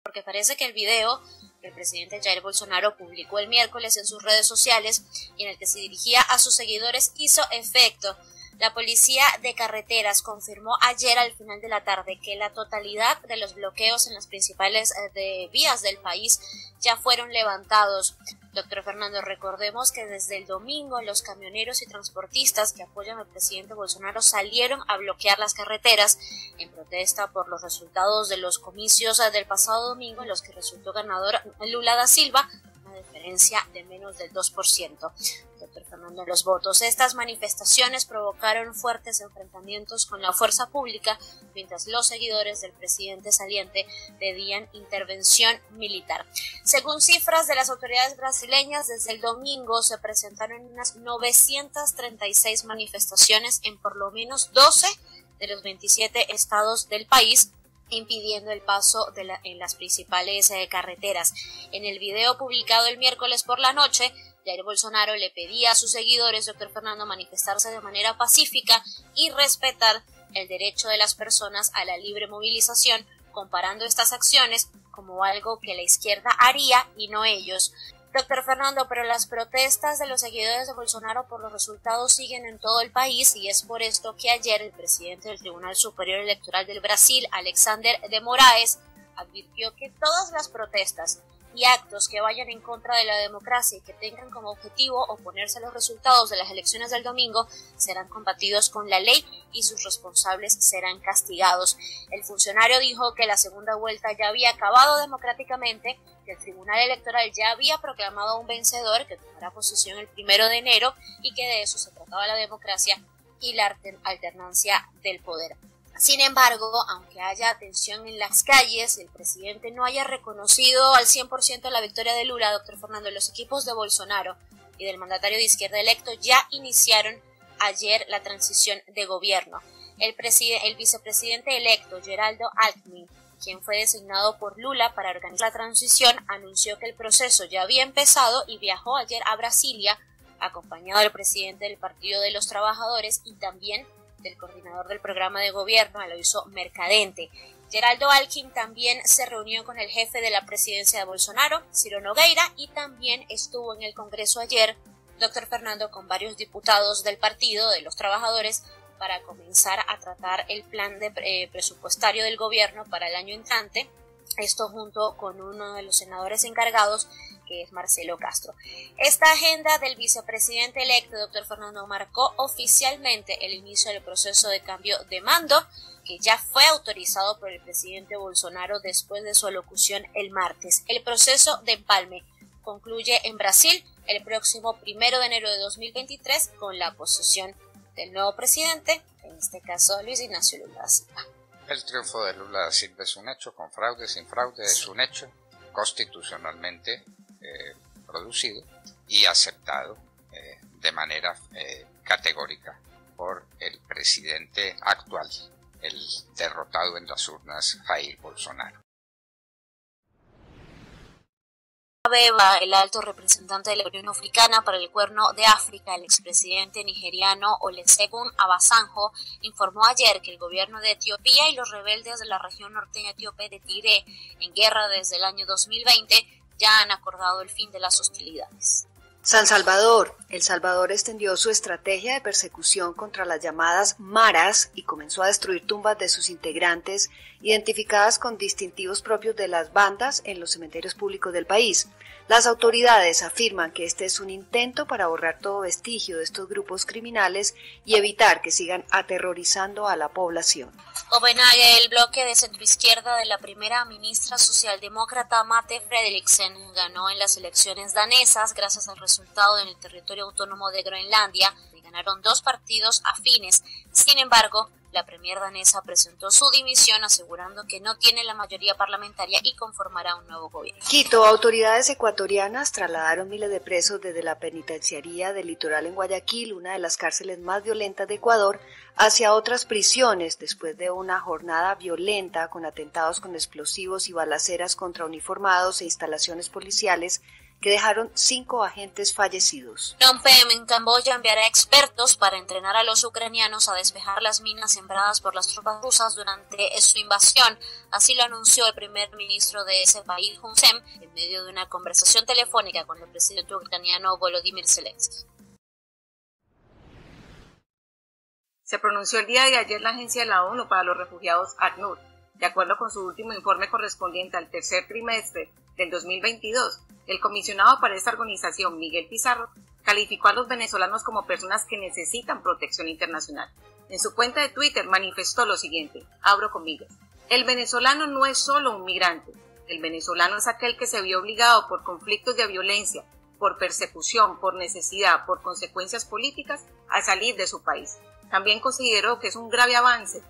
porque parece que el video que el presidente Jair Bolsonaro publicó el miércoles en sus redes sociales y en el que se dirigía a sus seguidores hizo efecto. La policía de carreteras confirmó ayer al final de la tarde que la totalidad de los bloqueos en las principales vías del país ya fueron levantados. Doctor Fernando, recordemos que desde el domingo los camioneros y transportistas que apoyan al presidente Bolsonaro salieron a bloquear las carreteras en protesta por los resultados de los comicios del pasado domingo en los que resultó ganador Lula da Silva, una diferencia de menos del 2%. Doctor Fernando, los votos. Estas manifestaciones provocaron fuertes enfrentamientos con la fuerza pública, mientras los seguidores del presidente saliente pedían intervención militar. Según cifras de las autoridades brasileñas, desde el domingo se presentaron unas 936 manifestaciones en por lo menos 12 de los 27 estados del país, impidiendo el paso en las principales carreteras. En el video publicado el miércoles por la noche, Jair Bolsonaro le pedía a sus seguidores, doctor Fernando, manifestarse de manera pacífica y respetar el derecho de las personas a la libre movilización, comparando estas acciones como algo que la izquierda haría y no ellos. Doctor Fernando, pero las protestas de los seguidores de Bolsonaro por los resultados siguen en todo el país y es por esto que ayer el presidente del Tribunal Superior Electoral del Brasil, Alexander de Moraes, advirtió que todas las protestas y actos que vayan en contra de la democracia y que tengan como objetivo oponerse a los resultados de las elecciones del domingo serán combatidos con la ley y sus responsables serán castigados. El funcionario dijo que la segunda vuelta ya había acabado democráticamente, que el Tribunal Electoral ya había proclamado a un vencedor que tomará posesión el 1 de enero y que de eso se trataba la democracia y la alternancia del poder. Sin embargo, aunque haya tensión en las calles, el presidente no haya reconocido al 100% la victoria de Lula, doctor Fernando, los equipos de Bolsonaro y del mandatario de izquierda electo ya iniciaron ayer la transición de gobierno. El vicepresidente electo, Geraldo Alckmin, quien fue designado por Lula para organizar la transición, anunció que el proceso ya había empezado y viajó ayer a Brasilia, acompañado del presidente del Partido de los Trabajadores y también del coordinador del programa de gobierno, Aloysio Mercadante. Geraldo Alckmin también se reunió con el jefe de la presidencia de Bolsonaro, Ciro Nogueira, y también estuvo en el Congreso ayer, doctor Fernando, con varios diputados del Partido de los Trabajadores para comenzar a tratar el plan presupuestario del gobierno para el año entrante, esto junto con uno de los senadores encargados, que es Marcelo Castro. Esta agenda del vicepresidente electo, doctor Fernando, marcó oficialmente el inicio del proceso de cambio de mando, que ya fue autorizado por el presidente Bolsonaro después de su alocución el martes. El proceso de empalme concluye en Brasil el próximo 1 de enero de 2023 con la posesión del nuevo presidente, en este caso Luis Ignacio Lula da Silva. El triunfo de Lula da Silva es un hecho, con fraude, sin fraude, es un hecho constitucionalmente producido y aceptado de manera categórica por el presidente actual, el derrotado en las urnas, Jair Bolsonaro. Abeba, el alto representante de la Unión Africana para el Cuerno de África, el expresidente nigeriano Olusegun Obasanjo, informó ayer que el gobierno de Etiopía y los rebeldes de la región norteña etíope de Tigre, en guerra desde el año 2020, ya han acordado el fin de las hostilidades. San Salvador. El Salvador extendió su estrategia de persecución contra las llamadas maras y comenzó a destruir tumbas de sus integrantes, identificadas con distintivos propios de las bandas en los cementerios públicos del país. Las autoridades afirman que este es un intento para borrar todo vestigio de estos grupos criminales y evitar que sigan aterrorizando a la población. Copenhague, el bloque de centroizquierda de la primera ministra socialdemócrata Mette Frederiksen, ganó en las elecciones danesas gracias al resultado en el territorio autónomo de Groenlandia, y ganaron 2 partidos afines. Sin embargo, la premier danesa presentó su dimisión asegurando que no tiene la mayoría parlamentaria y conformará un nuevo gobierno. Quito, autoridades ecuatorianas trasladaron miles de presos desde la penitenciaría del litoral en Guayaquil, una de las cárceles más violentas de Ecuador, hacia otras prisiones después de una jornada violenta con atentados con explosivos y balaceras contra uniformados e instalaciones policiales que dejaron 5 agentes fallecidos. Phnom Penh en Camboya enviará expertos para entrenar a los ucranianos a despejar las minas sembradas por las tropas rusas durante su invasión. Así lo anunció el primer ministro de ese país, Hun Sen, en medio de una conversación telefónica con el presidente ucraniano Volodymyr Zelensky. Se pronunció el día de ayer la Agencia de la ONU para los Refugiados, ACNUR. De acuerdo con su último informe correspondiente al tercer trimestre del 2022, el comisionado para esta organización, Miguel Pizarro, calificó a los venezolanos como personas que necesitan protección internacional. En su cuenta de Twitter manifestó lo siguiente, abro comillas, el venezolano no es solo un migrante, el venezolano es aquel que se vio obligado por conflictos de violencia, por persecución, por necesidad, por consecuencias políticas, a salir de su país. También consideró que es un gran avance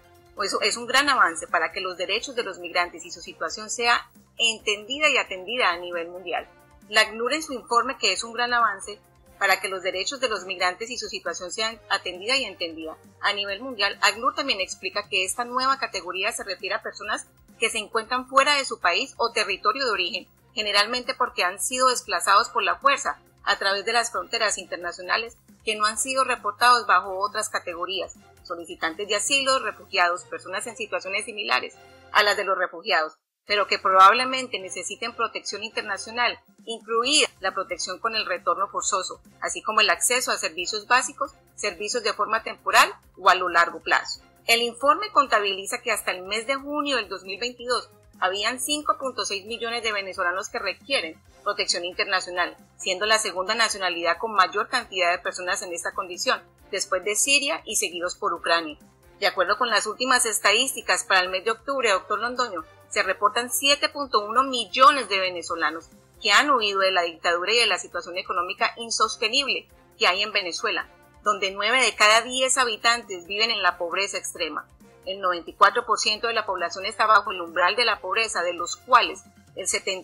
para que los derechos de los migrantes y su situación sea entendida y atendida a nivel mundial. La ACNUR en su informe que es un gran avance para que los derechos de los migrantes y su situación sean atendida y entendida a nivel mundial, ACNUR también explica que esta nueva categoría se refiere a personas que se encuentran fuera de su país o territorio de origen, generalmente porque han sido desplazados por la fuerza a través de las fronteras internacionales que no han sido reportados bajo otras categorías, solicitantes de asilo, refugiados, personas en situaciones similares a las de los refugiados, pero que probablemente necesiten protección internacional, incluida la protección con el retorno forzoso, así como el acceso a servicios básicos, servicios de forma temporal o a lo largo plazo. El informe contabiliza que hasta el mes de junio del 2022 habían 5.6 millones de venezolanos que requieren protección internacional, siendo la segunda nacionalidad con mayor cantidad de personas en esta condición, después de Siria y seguidos por Ucrania. De acuerdo con las últimas estadísticas para el mes de octubre, doctor Londoño, se reportan 7.1 millones de venezolanos que han huido de la dictadura y de la situación económica insostenible que hay en Venezuela, donde 9 de cada 10 habitantes viven en la pobreza extrema. El 94% de la población está bajo el umbral de la pobreza, de los cuales el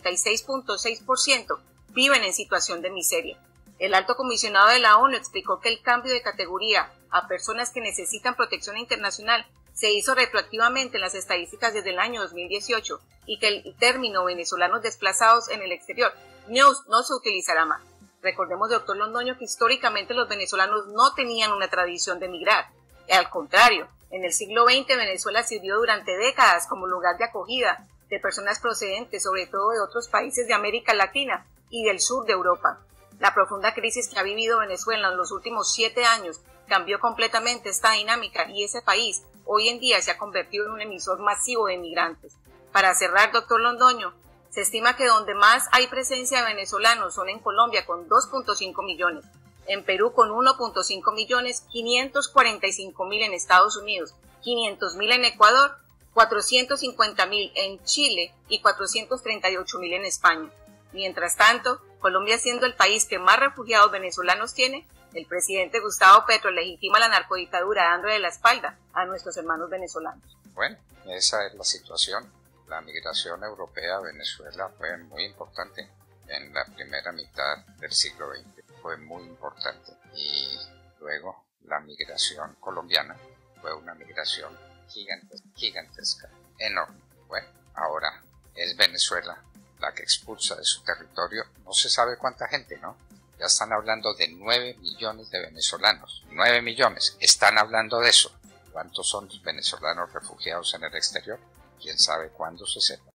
76.6% viven en situación de miseria. El alto comisionado de la ONU explicó que el cambio de categoría a personas que necesitan protección internacional se hizo retroactivamente en las estadísticas desde el año 2018 y que el término venezolanos desplazados en el exterior no se utilizará más. Recordemos, doctor Londoño, que históricamente los venezolanos no tenían una tradición de migrar. Al contrario, en el siglo XX Venezuela sirvió durante décadas como lugar de acogida de personas procedentes sobre todo de otros países de América Latina y del sur de Europa. La profunda crisis que ha vivido Venezuela en los últimos 7 años cambió completamente esta dinámica y ese país hoy en día se ha convertido en un emisor masivo de migrantes. Para cerrar, doctor Londoño, se estima que donde más hay presencia de venezolanos son en Colombia con 2.5 millones, en Perú con 1.5 millones, 545.000 en Estados Unidos, 500.000 en Ecuador, 450.000 en Chile y 438.000 en España. Mientras tanto, Colombia siendo el país que más refugiados venezolanos tiene, el presidente Gustavo Petro legitima la narcodictadura dándole la espalda a nuestros hermanos venezolanos. Bueno, esa es la situación. La migración europea a Venezuela fue muy importante en la primera mitad del siglo XX. Fue muy importante. Y luego la migración colombiana fue una migración gigantesca, enorme. Bueno, ahora es Venezuela la que expulsa de su territorio, no se sabe cuánta gente, ¿no? Ya están hablando de 9 millones de venezolanos. 9 millones, están hablando de eso. ¿Cuántos son los venezolanos refugiados en el exterior? ¿Quién sabe cuándo se sepa?